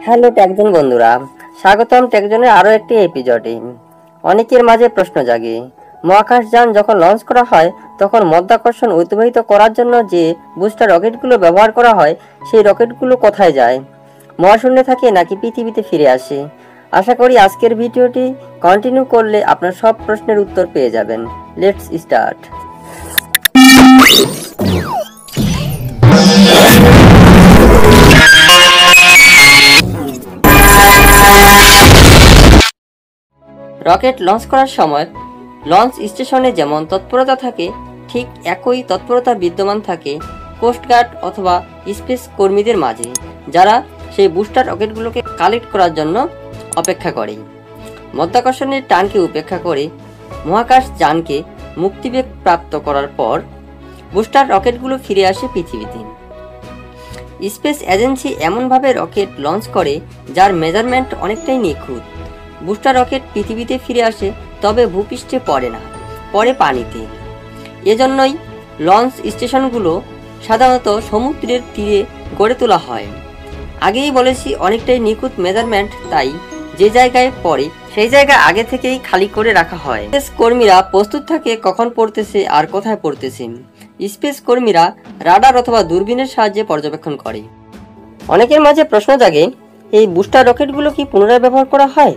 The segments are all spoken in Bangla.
হ্যালো টেকজন বন্ধুরা, স্বাগতম টেকজনের আরও একটি এপিসোডে। অনেকের মাঝে প্রশ্ন জাগে, মহাকাশযান যখন লঞ্চ করা হয় তখন মাধ্যাকর্ষণ অতিবাহিত করার জন্য যে বুস্টার রকেটগুলো ব্যবহার করা হয় সেই রকেটগুলো কোথায় যায়, মহাশূন্যে থাকে নাকি পৃথিবীতে ফিরে আসে? আশা করি আজকের ভিডিওটি কন্টিনিউ করলে আপনার সব প্রশ্নের উত্তর পেয়ে যাবেন। Let's start. রকেট লঞ্চ করার সময় লঞ্চ স্টেশনে যেমন তৎপরতা থাকে, ঠিক একই তৎপরতা বিদ্যমান থাকে কোস্টগার্ড অথবা স্পেস কর্মীদের মাঝে, যারা সেই বুস্টার রকেটগুলোকে কালেক্ট করার জন্য অপেক্ষা করে। মাধ্যাকর্ষণের টানকে উপেক্ষা করে মহাকাশ যানকে মুক্তিবেগ প্রাপ্ত করার পর বুস্টার রকেটগুলো ফিরে আসে পৃথিবীতে। স্পেস এজেন্সি এমনভাবে রকেট লঞ্চ করে যার মেজারমেন্ট অনেকটাই নিখুঁত। বুস্টার রকেট পৃথিবীতে ফিরে আসে, তবে ভূপৃষ্ঠে পড়ে না, পড়ে পানিতে। এজন্যই লঞ্চ স্টেশনগুলো সাধারণত সমুদ্রের তীরে গড়ে তোলা হয়। আগেই বলেছি অনেকটাই নিখুঁত মেজারমেন্ট, তাই যে জায়গায় পড়ে সেই জায়গা আগে থেকেই খালি করে রাখা হয়। স্পেস কর্মীরা প্রস্তুত থাকে কখন পড়তেছে আর কোথায় পড়তেছে। স্পেস কর্মীরা রাডার অথবা দূরবীনের সাহায্যে পর্যবেক্ষণ করে। অনেকের মাঝে প্রশ্ন জাগে, এই বুস্টার রকেটগুলো কি পুনরায় ব্যবহার করা হয়?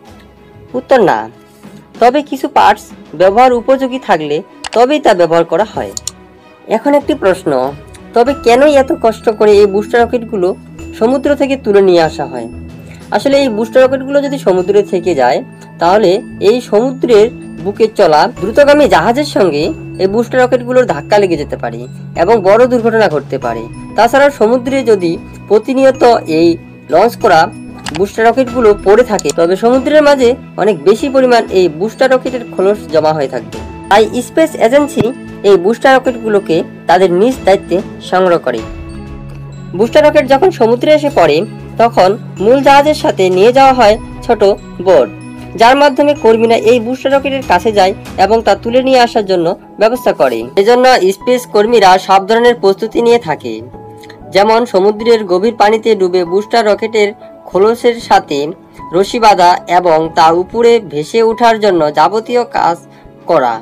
উত্তর না, তবে কিছু পার্টস ব্যবহার উপযোগী থাকলে তবেই তা ব্যবহার করা হয়। এখন একটি প্রশ্ন, তবে কেনই এত কষ্ট করে এই বুস্টার রকেটগুলো সমুদ্র থেকে তুলে নিয়ে আসা হয়? আসলে এই বুস্টার রকেটগুলো যদি সমুদ্রে থেকে যায়, তাহলে এই সমুদ্রের বুকে চলা দ্রুতগামী জাহাজের সঙ্গে এই বুস্টার রকেটগুলোর ধাক্কা লেগে যেতে পারে এবং বড় দুর্ঘটনা ঘটতে পারে। তাছাড়া সমুদ্রে যদি প্রতিনিয়ত এই লঞ্চ করা বুস্টার রকেটগুলো পড়ে থাকে, তবে সমুদ্রের মাঝে অনেক বেশি পরিমাণ এই বুস্টার রকেটের খোলস জমা হয়ে থাকবে। তাই স্পেস এজেন্সি এই বুস্টার রকেটগুলোকে তাদের নিজ দায়িত্বে সংগ্রহ করে। বুস্টার রকেট যখন সমুদ্রে এসে পড়ে, তখন মূল জাহাজের সাথে নিয়ে যাওয়া হয় ছোট বোট, যার মাধ্যমে কর্মীরা এই বুস্টার রকেটের কাছে যায় এবং তা তুলে নিয়ে আসার জন্য ব্যবস্থা করে। এজন্য স্পেস কর্মীরা সব ধরনের প্রস্তুতি নিয়ে থাকে, যেমন সমুদ্রের গভীর পানিতে ডুবে বুস্টার রকেটের খোলসের সাথে রশি বাঁধা এবং তা উপরে ভেসে ওঠার জন্য যাবতীয় কাজ করা।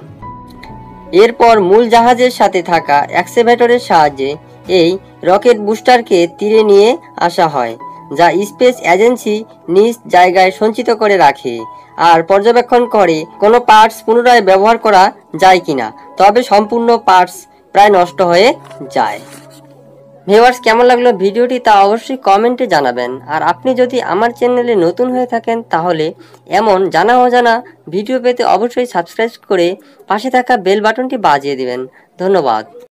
এরপর মূল জাহাজের সাথে থাকা এক্সকেভেটরের সাহায্যে এই রকেট বুস্টারকে তীরে নিয়ে আসা হয়, যা স্পেস এজেন্সি নিজ জায়গায় সঞ্চিত করে রাখে আর পর্যবেক্ষণ করে কোনো পার্টস পুনরায় ব্যবহার করা যায় কিনা। তবে সম্পূর্ণ পার্টস প্রায় নষ্ট হয়ে যায়। ভিউয়ার্স, কেমন লাগলো ভিডিওটি তা অবশ্যই কমেন্টে জানাবেন। আর আপনি যদি আমার চ্যানেলে নতুন হয়ে থাকেন, তাহলে এমন জানা অজানা ভিডিও পেতে অবশ্যই সাবস্ক্রাইব করে পাশে থাকা বেল বাটনটি বাজিয়ে দিবেন। ধন্যবাদ।